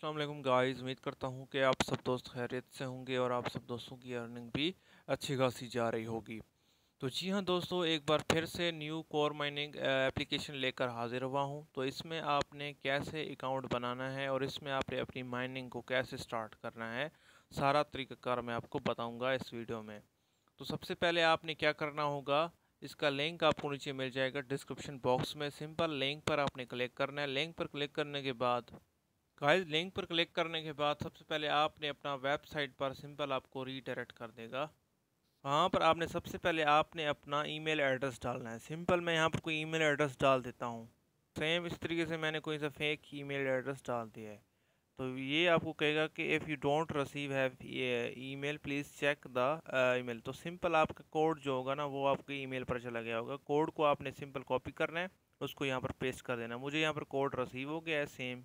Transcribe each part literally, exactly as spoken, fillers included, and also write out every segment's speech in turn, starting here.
अस्सलाम वालेकुम गाइस। उम्मीद करता हूँ कि आप सब दोस्त खैरियत से होंगे और आप सब दोस्तों की अर्निंग भी अच्छी खासी जा रही होगी। तो जी हाँ दोस्तों, एक बार फिर से न्यू कोर माइनिंग एप्लीकेशन लेकर हाजिर हुआ हूँ। तो इसमें आपने कैसे अकाउंट बनाना है और इसमें आपने अपनी माइनिंग को कैसे स्टार्ट करना है, सारा तरीक़ाकार मैं आपको बताऊँगा इस वीडियो में। तो सबसे पहले आपने क्या करना होगा, इसका लिंक आपको नीचे मिल जाएगा डिस्क्रिप्शन बॉक्स में। सिंपल लिंक पर आपने क्लिक करना है। लिंक पर क्लिक करने के बाद गाइस लिंक पर क्लिक करने के बाद सबसे पहले आपने अपना वेबसाइट पर सिंपल आपको रीडायरेक्ट कर देगा। वहाँ पर आपने सबसे पहले आपने अपना ईमेल एड्रेस डालना है। सिंपल मैं यहाँ पर कोई ईमेल एड्रेस डाल देता हूँ। सेम इस तरीके से मैंने कोई सा फेक ईमेल एड्रेस डाल दिया है। तो ये आपको कहेगा कि if you don't receive have email please check the email. तो सिंपल आपका कोड जो होगा ना वो आपके ईमेल पर चला गया होगा। कोड को आपने सिंपल कॉपी करना है, उसको यहाँ पर पेस्ट कर देना। मुझे यहाँ पर कोड रिसीव हो गया है सेम।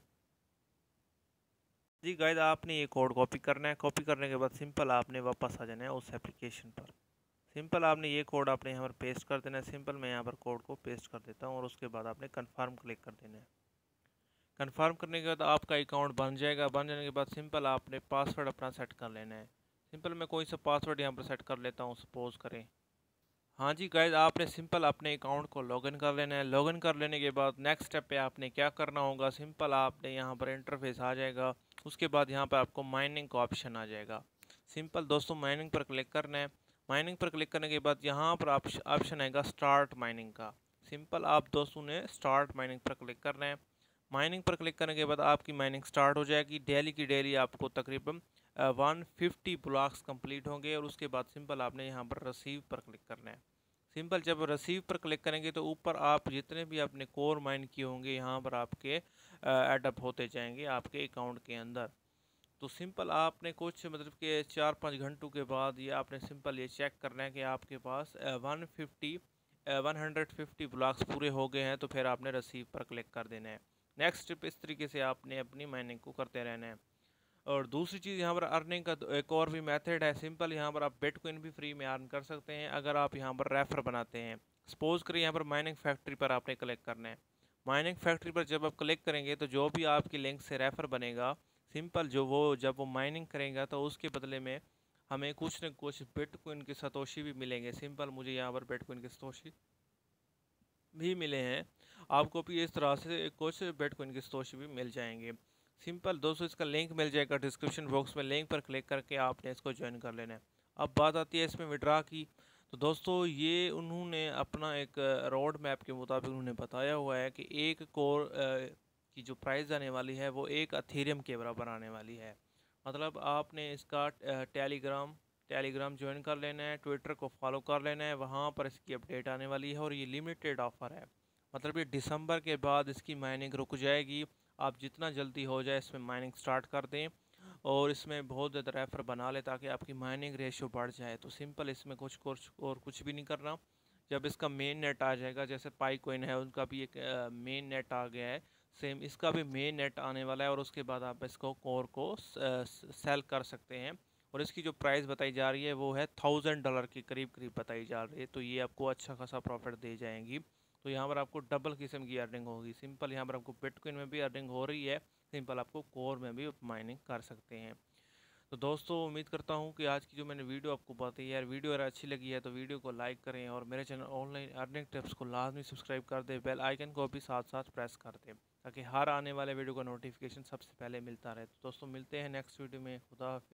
जी गाइस, आपने ये कोड कॉपी करना है। कॉपी करने के बाद सिंपल आपने वापस आ जाना है उस एप्लीकेशन पर। सिंपल आपने ये कोड आपने यहाँ पर पेस्ट कर देना है। सिंपल मैं यहाँ पर कोड को पेस्ट कर देता हूँ और उसके बाद आपने कंफर्म क्लिक कर देना है। कंफर्म करने के बाद आपका अकाउंट बन जाएगा। बन जाने के बाद सिंपल आपने पासवर्ड अपना सेट कर लेना है। सिंपल मैं कोई सा पासवर्ड यहाँ पर सेट कर लेता हूँ, सपोज करें। हाँ जी गाइस, आपने सिंपल अपने अकाउंट को लॉगिन कर लेना है। लॉगिन कर लेने के बाद नेक्स्ट स्टेप पे आपने क्या करना होगा, सिंपल आपने यहाँ पर इंटरफेस आ जाएगा। उसके बाद यहाँ पर आपको माइनिंग का ऑप्शन आ जाएगा। सिंपल दोस्तों माइनिंग पर क्लिक करना है। माइनिंग पर क्लिक करने के बाद यहाँ पर ऑप्शन आएगा स्टार्ट माइनिंग का। सिंपल आप दोस्तों ने स्टार्ट माइनिंग पर क्लिक करना है। माइनिंग पर क्लिक करने के बाद आपकी माइनिंग स्टार्ट हो जाएगी। डेली की डेली आपको तकरीबन वन फिफ्टी ब्लॉक्स कंप्लीट होंगे और उसके बाद सिंपल आपने यहाँ पर रिसीव पर क्लिक करना है। सिंपल जब रिसीव पर क्लिक करेंगे तो ऊपर आप जितने भी आपने कोर माइन किए होंगे यहाँ पर आपके एडअप होते जाएंगे आपके अकाउंट के अंदर। तो सिंपल आपने कुछ मतलब कि चार पाँच घंटों के बाद ये आपने सिंपल ये चेक करना है कि आपके पास one fifty one hundred fifty blocks पूरे हो गए हैं, तो फिर आपने रिसीव पर क्लिक कर देना है। नेक्स्ट स्टेप इस तरीके से आपने अपनी माइनिंग को करते रहना है। और दूसरी चीज़ यहाँ पर अर्निंग का एक और भी मेथड है। सिंपल यहाँ पर आप बिटकॉइन भी फ्री में अर्न कर सकते हैं अगर आप यहाँ पर रेफर बनाते हैं। सपोज करिए यहाँ पर माइनिंग फैक्ट्री पर आपने क्लिक करना है। माइनिंग फैक्ट्री पर जब आप क्लिक करेंगे तो जो भी आपकी लिंक से रेफर बनेगा, सिंपल जो वो जब वो माइनिंग करेगा तो उसके बदले में हमें कुछ न कुछ बिटकॉइन के सतोशी भी मिलेंगे। सिंपल मुझे यहाँ पर बिटकॉइन के सतोशी भी मिले हैं, आपको भी इस तरह से कुछ बिटकॉइन के सतोशी भी मिल जाएंगे। सिंपल दोस्तों इसका लिंक मिल जाएगा डिस्क्रिप्शन बॉक्स में। लिंक पर क्लिक करके आपने इसको ज्वाइन कर लेना है। अब बात आती है इसमें विड्रा की। तो दोस्तों ये उन्होंने अपना एक रोड मैप के मुताबिक उन्होंने बताया हुआ है कि एक कोर की जो प्राइस आने वाली है वो एक अथेरियम के बराबर आने वाली है। मतलब आपने इसका टेलीग्राम टेलीग्राम ज्वाइन कर लेना है, ट्विटर को फॉलो कर लेना है, वहाँ पर इसकी अपडेट आने वाली है। और ये लिमिटेड ऑफ़र है, मतलब ये दिसंबर के बाद इसकी माइनिंग रुक जाएगी। आप जितना जल्दी हो जाए इसमें माइनिंग स्टार्ट कर दें और इसमें बहुत ज़्यादा रेफर बना लें ताकि आपकी माइनिंग रेशो बढ़ जाए। तो सिंपल इसमें कुछ कुछ और कुछ भी नहीं करना। जब इसका मेन नेट आ जाएगा, जैसे पाई कोइन है उनका भी एक मेन नेट आ गया है, सेम इसका भी मेन नेट आने वाला है और उसके बाद आप इसको कोर को सेल कर सकते हैं। और इसकी जो प्राइस बताई जा रही है वो है थाउजेंड डॉलर के करीब करीब बताई जा रही है। तो ये आपको अच्छा खासा प्रॉफिट दे जाएंगी। तो यहाँ पर आपको डबल किस्म की अर्निंग होगी। सिंपल यहाँ पर आपको बिटकॉइन में भी अर्निंग हो रही है, सिंपल आपको कोर में भी माइनिंग कर सकते हैं। तो दोस्तों उम्मीद करता हूँ कि आज की जो मैंने वीडियो आपको बताई यार, वीडियो अगर अच्छी लगी है तो वीडियो को लाइक करें और मेरे चैनल ऑनलाइन अर्निंग टिप्स को लाजमी सब्सक्राइब कर दें। बेल आइकन को भी साथ साथ प्रेस कर दें ताकि हर आने वाले वीडियो का नोटिफिकेशन सबसे पहले मिलता रहे। तो दोस्तों मिलते हैं नेक्स्ट वीडियो में। खुदा हाफिज़।